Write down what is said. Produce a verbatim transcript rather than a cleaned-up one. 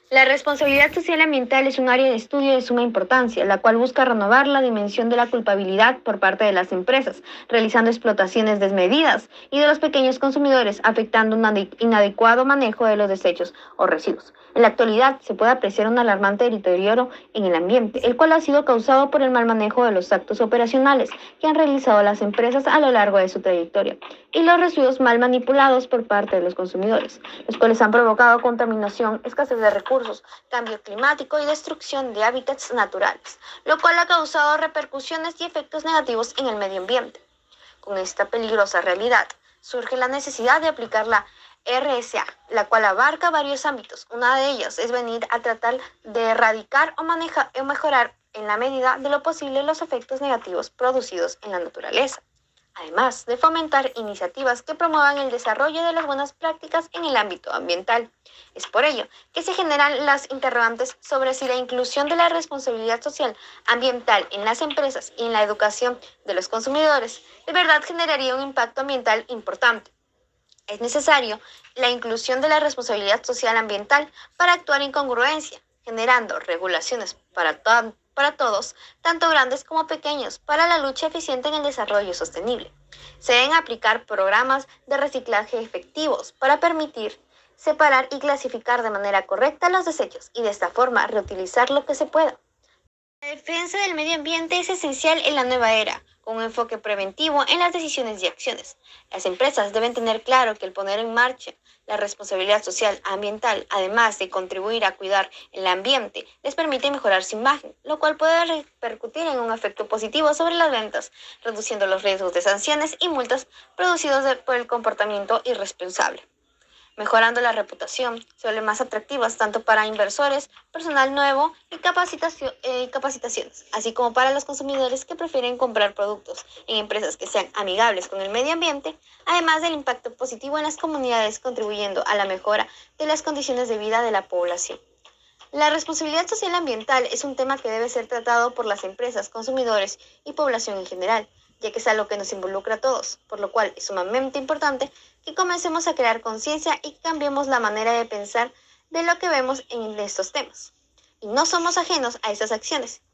La responsabilidad social ambiental es un área de estudio de suma importancia, la cual busca renovar la dimensión de la culpabilidad por parte de las empresas, realizando explotaciones desmedidas y de los pequeños consumidores, afectando un inadecuado manejo de los desechos o residuos. En la actualidad se puede apreciar un alarmante deterioro en el ambiente, el cual ha sido causado por el mal manejo de los actos operacionales que han realizado las empresas a lo largo de su trayectoria y los residuos mal manipulados por parte de los consumidores, los cuales han provocado contaminación, escasez de recursos, cambio climático y destrucción de hábitats naturales, lo cual ha causado repercusiones y efectos negativos en el medio ambiente. Con esta peligrosa realidad surge la necesidad de aplicar la R S A, la cual abarca varios ámbitos. Una de ellas es venir a tratar de erradicar o, manejar, o mejorar en la medida de lo posible los efectos negativos producidos en la naturaleza, además de fomentar iniciativas que promuevan el desarrollo de las buenas prácticas en el ámbito ambiental. Es por ello que se generan las interrogantes sobre si la inclusión de la responsabilidad social ambiental en las empresas y en la educación de los consumidores de verdad generaría un impacto ambiental importante. Es necesario la inclusión de la responsabilidad social ambiental para actuar en congruencia, generando regulaciones para todas para todos, tanto grandes como pequeños, para la lucha eficiente en el desarrollo sostenible. Se deben aplicar programas de reciclaje efectivos para permitir separar y clasificar de manera correcta los desechos y de esta forma reutilizar lo que se pueda. La defensa del medio ambiente es esencial en la nueva era, con un enfoque preventivo en las decisiones y acciones. Las empresas deben tener claro que el poner en marcha la responsabilidad social ambiental, además de contribuir a cuidar el ambiente, les permite mejorar su imagen, lo cual puede repercutir en un efecto positivo sobre las ventas, reduciendo los riesgos de sanciones y multas producidos por el comportamiento irresponsable. Mejorando la reputación, se vuelven más atractivas tanto para inversores, personal nuevo y capacitación, eh, capacitaciones, así como para los consumidores que prefieren comprar productos en empresas que sean amigables con el medio ambiente, además del impacto positivo en las comunidades contribuyendo a la mejora de las condiciones de vida de la población. La responsabilidad social ambiental es un tema que debe ser tratado por las empresas, consumidores y población en general, ya que es algo que nos involucra a todos, por lo cual es sumamente importante que comencemos a crear conciencia y que cambiemos la manera de pensar de lo que vemos en estos temas. Y no somos ajenos a estas acciones,